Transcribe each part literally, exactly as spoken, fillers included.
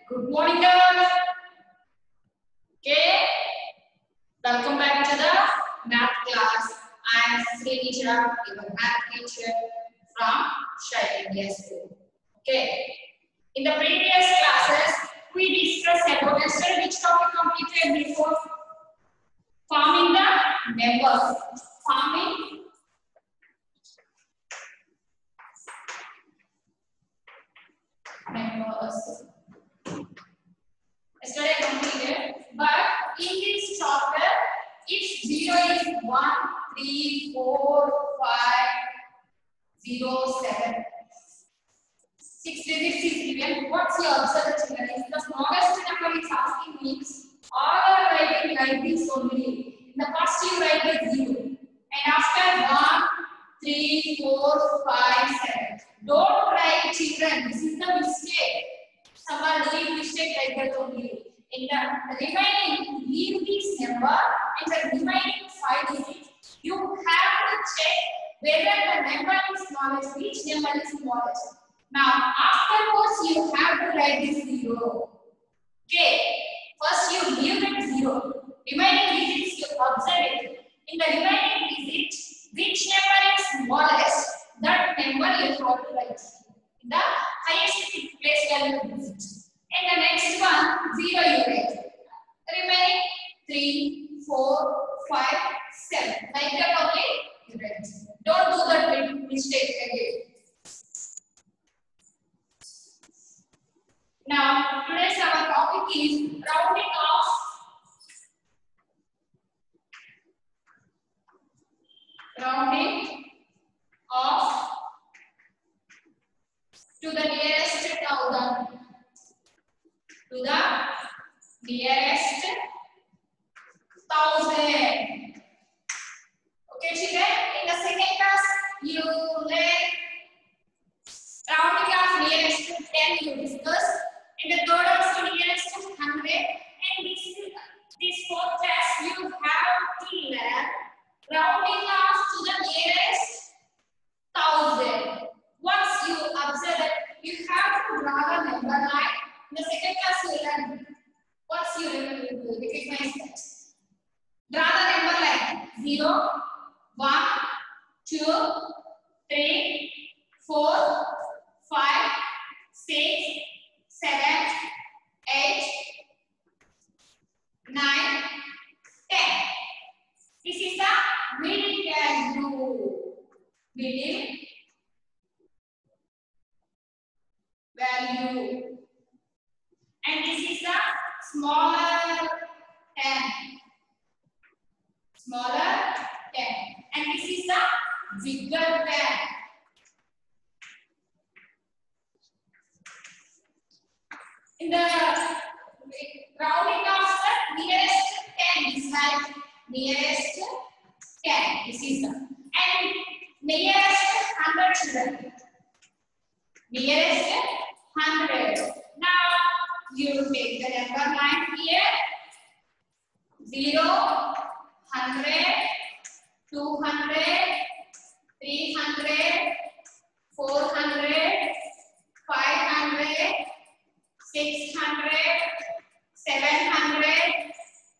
Good morning, girls. Okay, welcome back to the math class. I am Srinija, your math teacher from Shai India School. Okay, in the previous classes, we discussed about yesterday which topic completed before forming the members. Forming members. Yesterday completed, but in this chapter, if zero is one, three, four, five, zero, seven, six digits is given. What's your observed children? If the smallest number is asking means all are writing like this only. In the first you write the zero, and after one, three, four, five, seven. Don't write children. This is the mistake. Some are doing mistake like that only. In the remaining, leave this number and the remaining five digits. You have to check whether the number is smallest, which number is smallest. Now, afterwards, you have to write this zero. Okay. First, you leave it zero. Remaining digits, you observe it. In the remaining digits, which number is smallest, that number you have to write. In the highest place value digits. And the next one, zero you write. Remaining three, four, five, seven. Like that only you write. Don't do that mistake again. Now, today's our topic is rounding off. Rounding off to the nearest thousand. To the nearest thousand. Okay, children. In the second class, you learn rounding off nearest to ten. You discuss. In the third class, to nearest to hundred. And this this fourth class, you have to learn rounding off to the nearest thousand. Once you observe that, you have to draw the number line. In the second class, you learn what's you recognize that. Draw the number line zero, one, two, three, four, five, six, seven, eight, nine, ten. This is the middle value. Middle value. And this is the smaller ten. Smaller ten. And this is the bigger ten. In the rounding of the nearest ten is like nearest ten. This is the. And nearest hundred children. Nearest hundred. Now, you take the number line here. zero, one hundred, two hundred, three hundred, four hundred, five hundred, six hundred, seven hundred,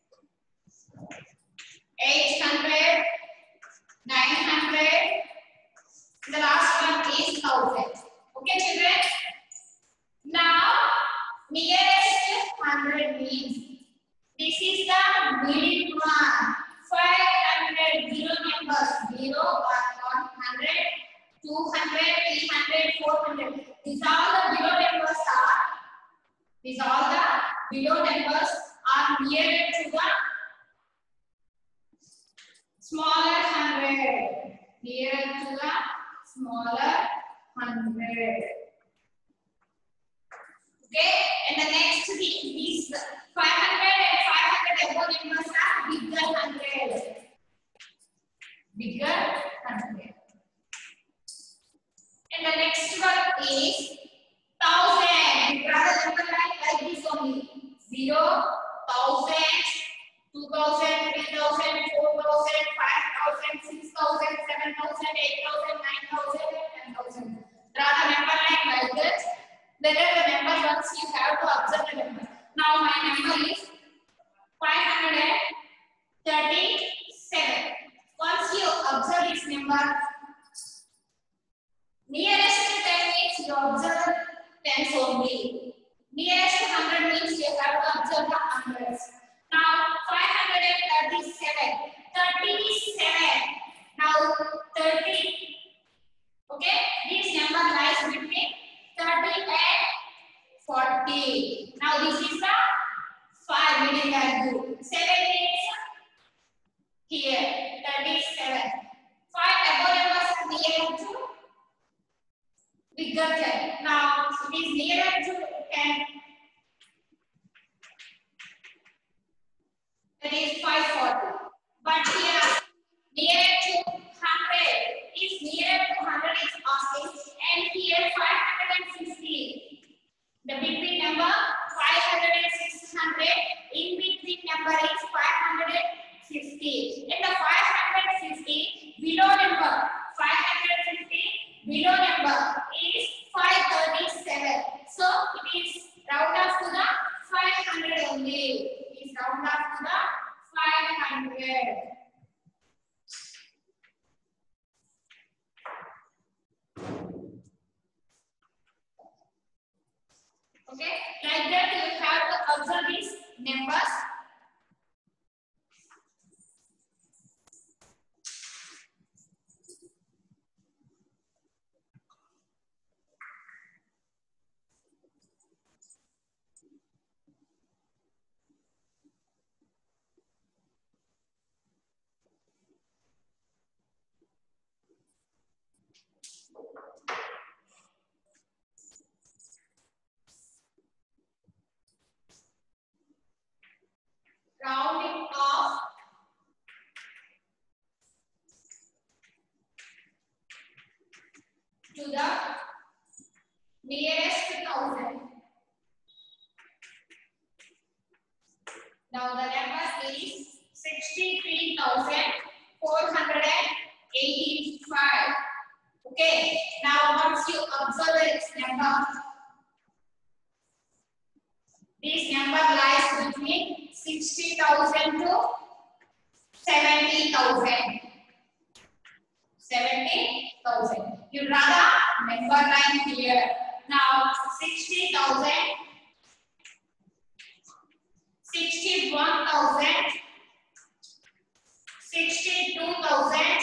eight hundred, nine hundred. The last one is one thousand. Okay, children? Now, nearest hundred means this is the middle one. five hundred, zero numbers. zero, one, one hundred, two hundred, three hundred, four hundred. These all the below numbers are, these all the below numbers are nearer to the smaller hundred. Nearer to the smaller hundred. Okay, and the next thing is five hundred and five hundred above numbers are bigger hundred. Bigger hundred. And the next one is thousand. You draw the number line like this only. Zero, thousand, two thousand, three thousand, four thousand, five thousand, six thousand, seven thousand, eight thousand, nine thousand, ten thousand. Draw the number line like this. Whether the number five once you have to observe the number. Now my number is five hundred thirty-seven. Once you observe this number, nearest to ten means you observe tens only. Nearest to one hundred means you have to observe the hundreds. Now five hundred thirty-seven. thirty-seven. Now thirty. Okay, this number lies between thirty and forty. Now this is the five middle value. seven is here. thirty-seven. five above numbers are near to bigger ten. Now it is nearer to ten. That is five forty. But here nearer to one hundred is nearer to one hundred is asking, and here five hundred fifty. The between number five hundred and six hundred, in between number is five hundred fifty. And the five hundred fifty below number five hundred fifty below number is five thirty-seven. So it is round off to the five hundred only. It is round off to the five hundred. Okay, like that you have to observe these numbers. Rounding off to the nearest thousand. Now the number is sixty-three thousand four hundred eighty-five. Okay. Now once you observe this number, this number lies between sixty thousand to seventy thousand. seventy thousand. You draw the number line here. Now sixty thousand, sixty-one thousand, sixty-two thousand,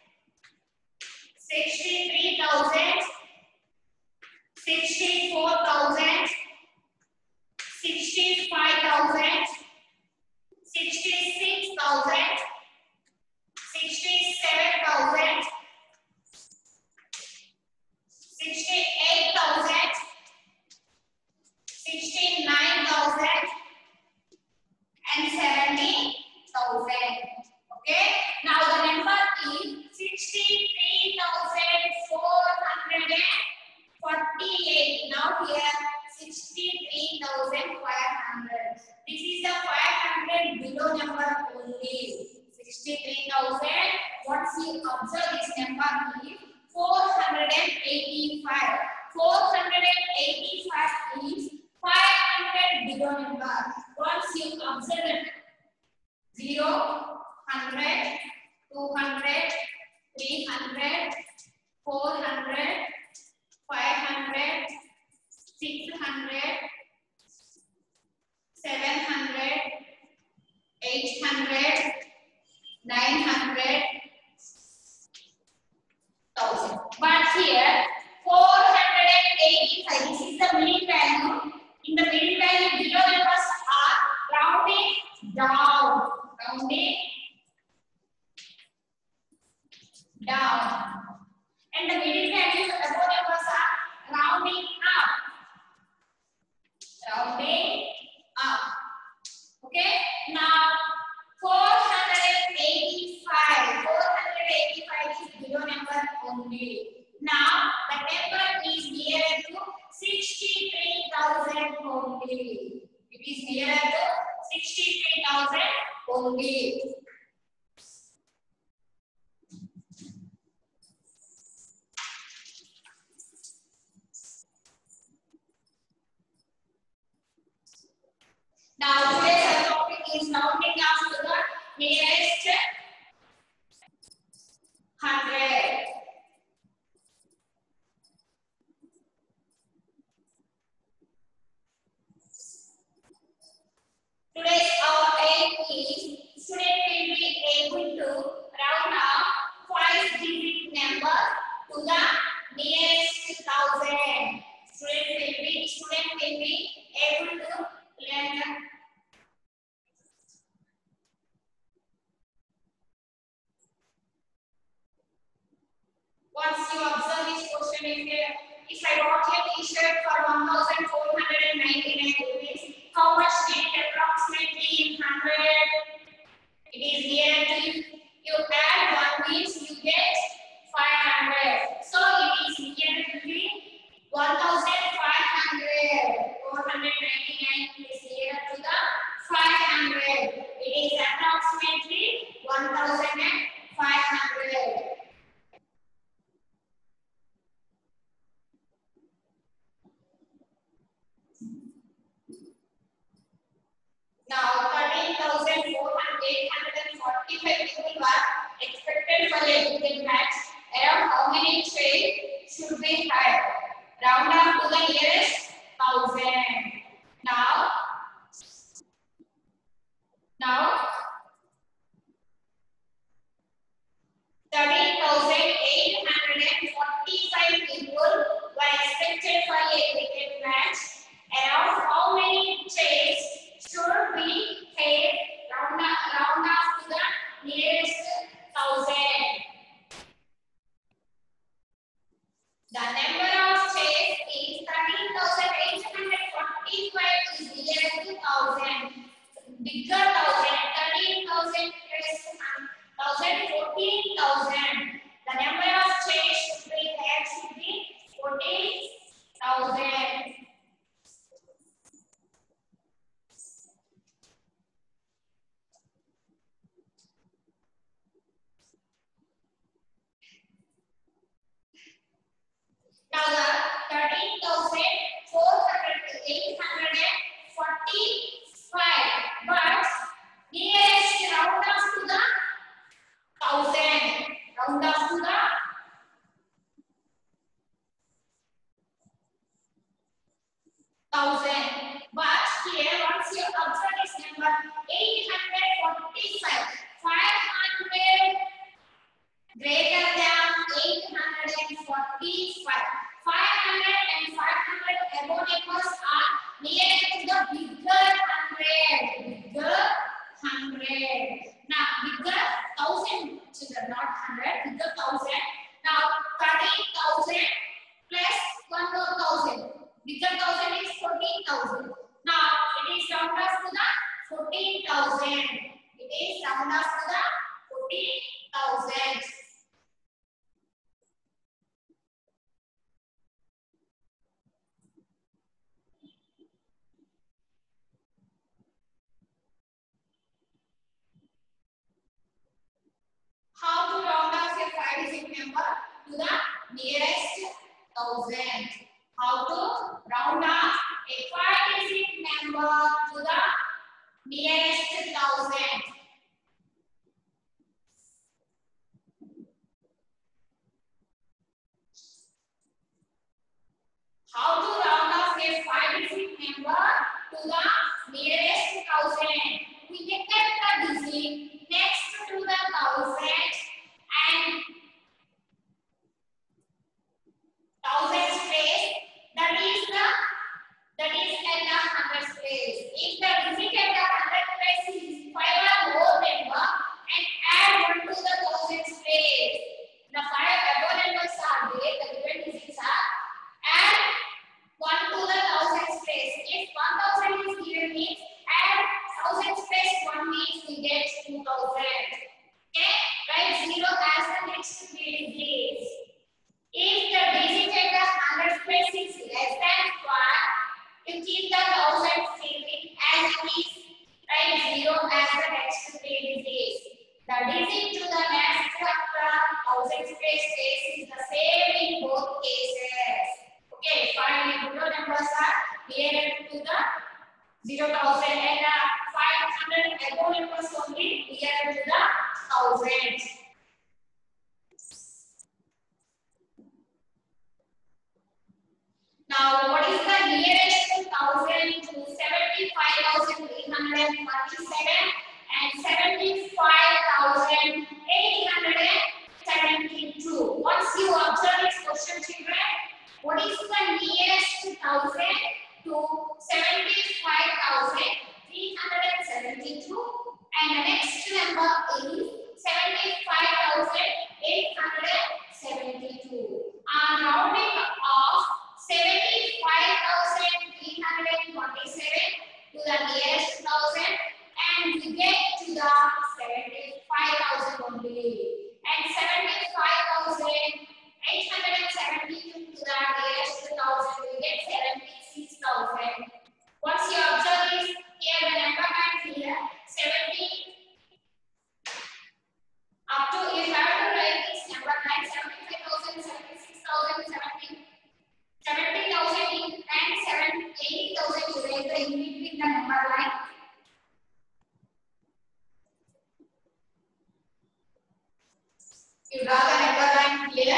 sixty-three thousand, sixty-four thousand, sixty-five thousand, sixty-six thousand, sixty-seven thousand, sixty-eight thousand, sixty-nine thousand, and seventy thousand. Okay. Now the number is sixty-three thousand four hundred forty-eight. Now here sixty-three thousand five hundred. This is the five hundred below number only. sixty-three thousand. Once you observe this number is four hundred eighty-five. four hundred eighty-five is five hundred below number. Once you observe it, zero, one hundred, two hundred, three hundred, four hundred, five hundred, six hundred, seven hundred, eight hundred, nine hundred, thousand. But here four hundred eighty-five, this is the mean value. In the mean value below numbers are rounding down. Rounding down. And the middle values above numbers are rounding up. Rounding up. Okay. Now four hundred eighty-five. four hundred eighty-five is below number only. Now the number is nearer to sixty-three thousand only. It is nearer to sixty-three thousand only. will be able to learn the once you observe this question, if I bought a t-shirt for one thousand four hundred ninety-nine rupees, how much did it approximately in hundred? It is here to you. You add one means you get five hundred. So it is here to be one thousand five hundred. four hundred ninety-nine is here to the five hundred. It is approximately one thousand five hundred. Now, thirteen thousand eight hundred forty-five people were expected for a cricket match. Around how many trays should be had? Round up to the nearest thousand. Now, now thirteen thousand eight hundred forty-five people were expected for a cricket match. Around how many trays should be paid? Round up, round up to the nearest thousand. The number of trays is thirteen thousand eight hundred forty-five is near to thousand. Bigger thousand, thirteen thousand plus thousand, fourteen thousand. The number of trays should be had should be fourteen thousand. Now the thirteen thousand four hundred to eight hundred forty-five, but nearest round off to the thousand. Round off to the thousand. But here, once you observe this number, eight hundred forty-five, five hundred greater than eight hundred forty-five. five hundred and five hundred above numbers are near to the bigger hundred. Bigger hundred. Now, bigger thousand, children, not hundred, bigger thousand. Now, thirteen thousand plus one more thousand. Bigger thousand is fourteen thousand. Now, it is round off to the fourteen thousand. It is round off to the fourteen thousand. How to round off a five digit number to the nearest thousand? How to round off a five digit number to the nearest thousand? How to round off a five digit number to the nearest thousand? We get the digit next to the thousand and thousand space, that is the that is at the hundred space. If the digit at the hundred space is five or more number and add one to the thousand space, the five above numbers are there, the given digits are, add one to the thousand space. If one thousand is given means add thousand space one means we get two thousand. Okay, write zero as the next three digits. If the digit at the hundred space is less than one, you keep the thousand space as it is. Write zero as the next three digits. The digit to the next thousand space is the same in both cases. Okay, finally, below numbers are nearer to the zero thousand and the five hundred above numbers only nearer to the thousand. Now, what is the nearest thousand to seventy-five thousand three hundred forty-seven and seventy-five thousand eight hundred seventy-two? Once you observe this question, children, what is the nearest thousand to the nearest thousand and we get to the seventy-five thousand only. And seventy-five thousand eight hundred seventy-two to the nearest thousand, we get seventy-six thousand. What's your observe is here the number line here seventy up to if I have to write this number line seventy-five thousand, seventy-six thousand, seventy, seventy thousand and eighty thousand, you write the in between the number line. You draw the number line here.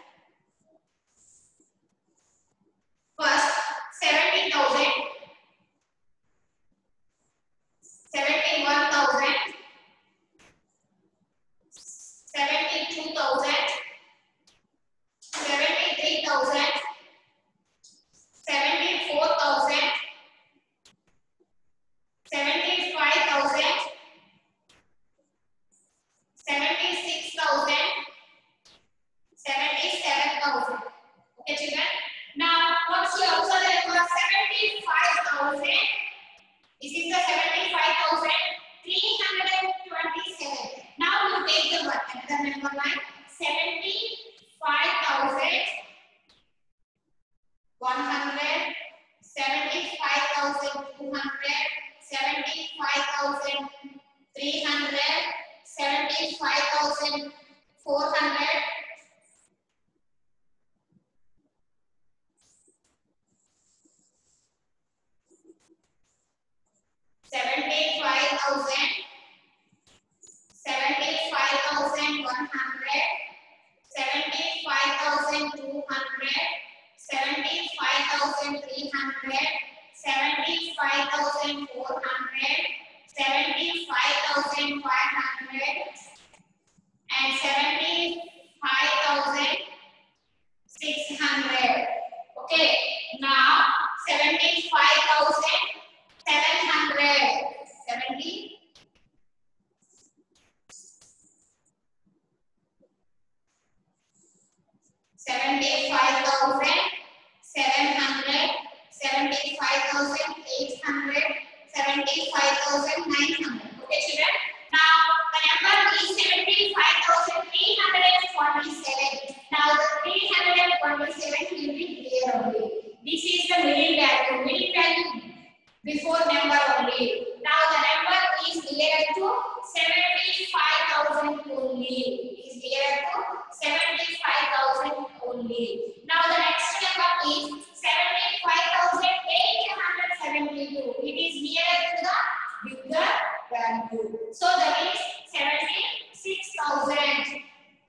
First, seventy thousand, seventy-one thousand, seventy-two thousand, seventy-three thousand, seventy-four thousand, seventy-five thousand, seventy-six thousand, seventy-seven thousand. Okay, children. Now, what's your also the number seventy-five thousand? This is the seventy-five thousand three hundred twenty-seven. Now you take the what? Another number line seventy-five thousand one hundred, seventy-five thousand two hundred, seventy-five thousand three hundred, seventy-five thousand four hundred. Seventy-five thousand, seventy-five thousand one hundred, seventy-five thousand two hundred, seventy-five thousand three hundred, seventy-five thousand four hundred, seventy-five thousand five hundred, and seventy-five thousand six hundred. Okay, now seventy-five thousand seven hundred. seventy. seventy-five thousand seven hundred, seventy-five thousand eight hundred, seventy-five thousand nine hundred. Okay, children. Now the number is seventy-five thousand three hundred forty-seven. Now the three hundred forty-seven will be here only. This is the middle value. Middle value before number only. Now the number is near to seventy-five thousand only. Is near to seventy-five thousand only. Now the next number is seventy-five thousand eight hundred seventy-two. It is near to the bigger value. So that is seventy-six thousand.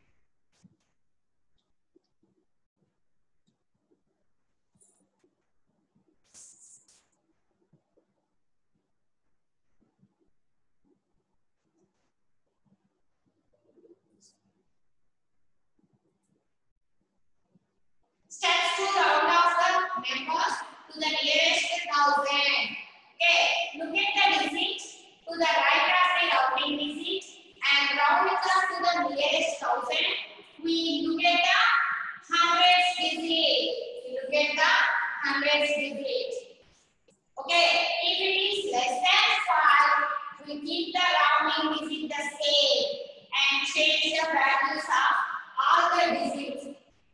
Steps to round off the numbers to the nearest thousand. Okay, look at the digit to the right of the rounding digit and round it up to the nearest thousand. We look at the hundreds digit. We look at the hundreds digit. Okay, if it is less than five, we keep the rounding digit the same and change the values of all the digits.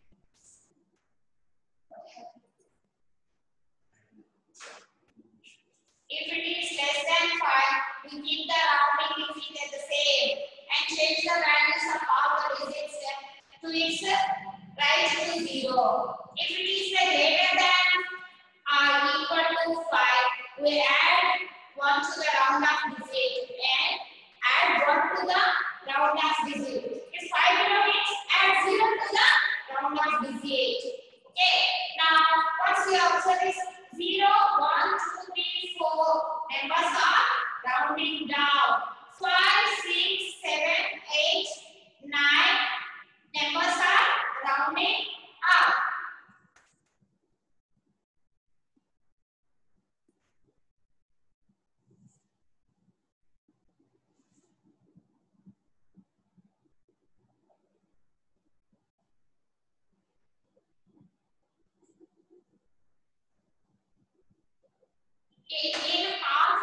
If it is less than five, we keep the rounding digit at the same and change the values of all the digits to its right to zero. If it is greater than or equal to five, we add one to the round off digit and add one to the round off digit. If five below it, add zero to the round off digit. Okay, now what's the answer is zero, one, two, three, four. Numbers are rounding down. five, six, seven, eight, nine. Numbers are rounding up. In half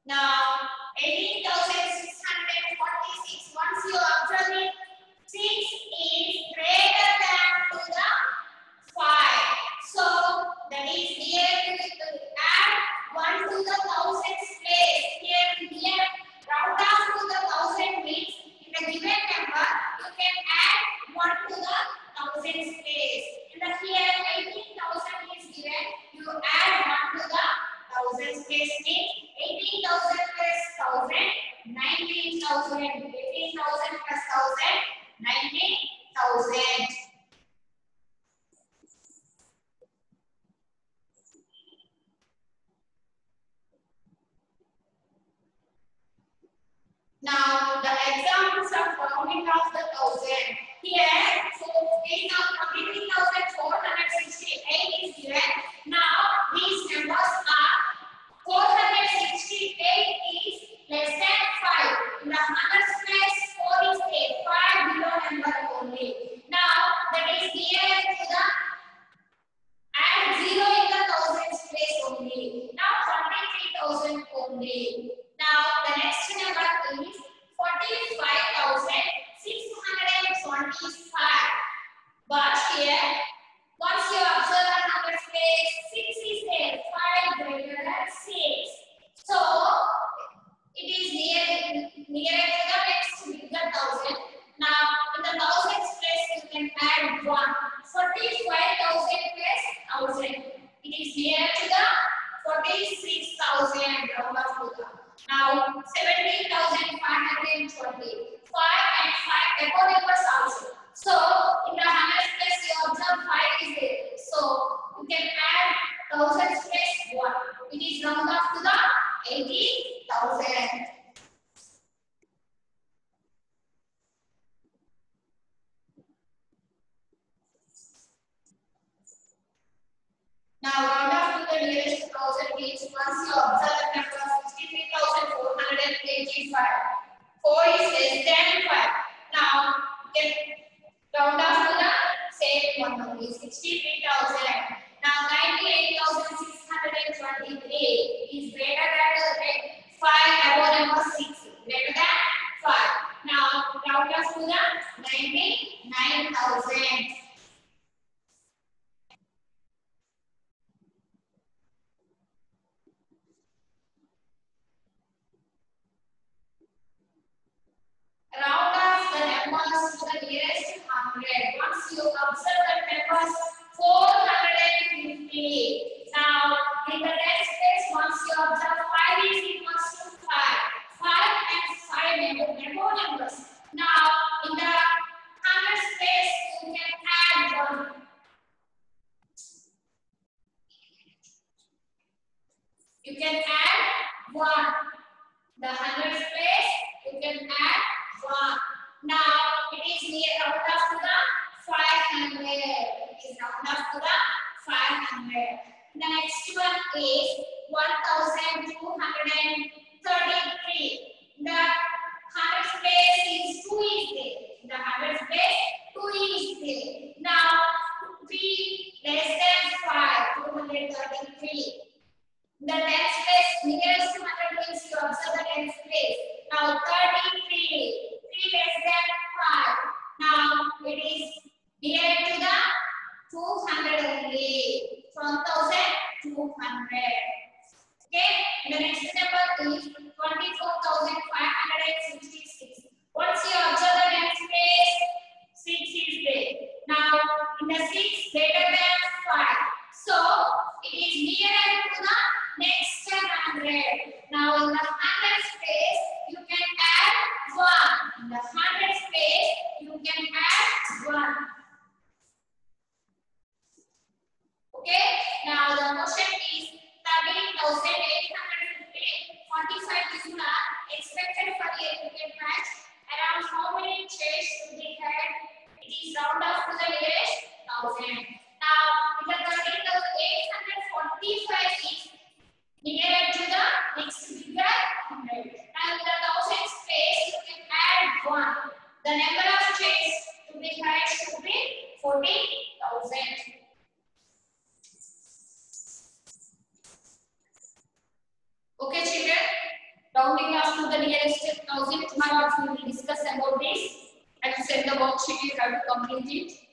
Now, eighteen thousand six hundred forty-six, once you observe it, six is greater than to the five. So, that is here to add one to the thousands place. Here, here, round off to the thousand means in a given number, you can add one to the thousands place. In the here, eighteen thousand is given, you add one to the thousands place means eighteen thousand plus one thousand, nineteen thousand. eighteen thousand plus one thousand, nineteen thousand. Now, the examples of rounding off the thousand. Here, so twenty-three thousand four hundred sixty-eight is given. Now, these numbers are four hundred sixty-eight is less than five. In the hundreds place, four is there. five below number only. Now, that is near to the add zero in the thousands place only. Now, twenty-three thousand only. Now, the next number is forty-five thousand six hundred twenty-five. But here, once you observe the hundreds place, six is there. five greater than six. So, it is near, near to the next bigger thousand. Now, in the thousands place, you can add one. forty-five thousand plus one thousand. It is near to the forty-six thousand. Now, seventeen thousand five hundred twenty. five and five above numbers also. So, in the hundreds place, you observe five is there. So, you can add thousands plus one. It is round off to the eighty thousand. Now, round off to the nearest thousand means once you observe the number sixty-three thousand four hundred eighty-five. four is less than five. Now, you can round off to the same one only, sixty-three thousand. Now, ninety-eight thousand six hundred twenty-three is greater than five above number six. Greater than five. Now, round off to the ninety-nine thousand. Round off the numbers to the nearest hundred. Once you observe the numbers four hundred fifty. Now, in the next place, once you observe five is equals to five. five and five number numbers. Now, in the hundred space, you can add one. You can add one. The hundred space, you can add one. Now, it is near round off to the five hundred. It is round off to the five hundred. The next one is one thousand two hundred thirty-three. The hundred space is two is there. The hundred space two is there. Now, three less than five, two hundred thirty-three. The tens place, nearest to hundred means you observe the tens place. Now, thirty-three. three less than five. Now, it is near to the two hundred only. one thousand two hundred. Okay? And the next number is twenty-four thousand five hundred sixty-six. Once you observe the tens place, six is there. Now, in the six greater than five. So, it is nearer to the next hundred. Now, in the hundred space, you can add one. In the hundred space, you can add one. Okay? Now, the question is thirteen thousand eight hundred fifteen. forty-five is not expected for the cricket match. Around how many chairs should be had? It is round off to the nearest thousand. Now, in the thirteen thousand eight hundred forty-five is nearer to the next bigger hundred. And in the thousand space, you can add one. The number of chairs to be had should be forty thousand. Okay, children. rounding up to the nearest thousand. Tomorrow we will discuss about this. I will send the worksheet, you have to complete it.